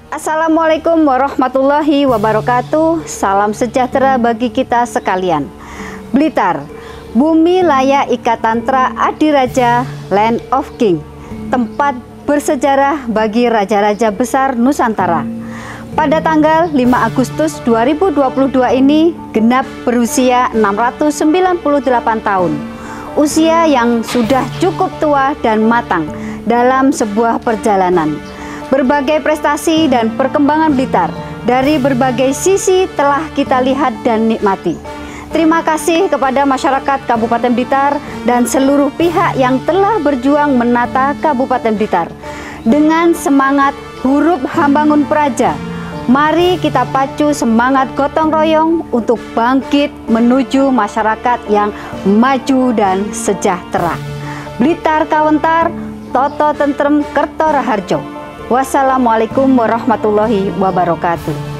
Assalamualaikum warahmatullahi wabarakatuh. Salam sejahtera bagi kita sekalian. Blitar, bumi layak Ikatantra Adiraja, Land of King, tempat bersejarah bagi raja-raja besar Nusantara. Pada tanggal 5 Agustus 2022 ini genap berusia 698 tahun. Usia yang sudah cukup tua dan matang dalam sebuah perjalanan. Berbagai prestasi dan perkembangan Blitar dari berbagai sisi telah kita lihat dan nikmati. Terima kasih kepada masyarakat Kabupaten Blitar dan seluruh pihak yang telah berjuang menata Kabupaten Blitar. Dengan semangat huruf Hambangun Praja, mari kita pacu semangat gotong royong untuk bangkit menuju masyarakat yang maju dan sejahtera. Blitar Kawentar, Toto Tentrem Kerto Raharjo. Wassalamualaikum warahmatullahi wabarakatuh.